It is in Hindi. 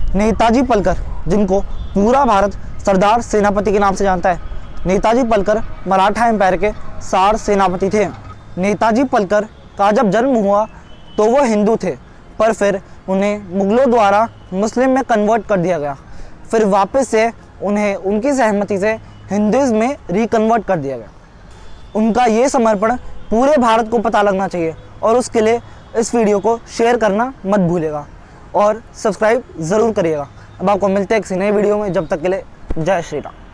नेताजी पलकर, जिनको पूरा भारत सरदार सेनापति के नाम से जानता है। नेताजी पलकर मराठा एम्पायर के सार सेनापति थे। नेताजी पलकर का जब जन्म हुआ तो वो हिंदू थे, पर फिर उन्हें मुगलों द्वारा मुस्लिम में कन्वर्ट कर दिया गया। फिर वापस से उन्हें उनकी सहमति से हिंदुइज्म में रिकन्वर्ट कर दिया गया। उनका ये समर्पण पूरे भारत को पता लगना चाहिए और उसके लिए इस वीडियो को शेयर करना मत भूलिएगा और सब्सक्राइब ज़रूर करिएगा। अब आपको मिलते हैं किसी नए वीडियो में, जब तक के लिए जय श्री राम।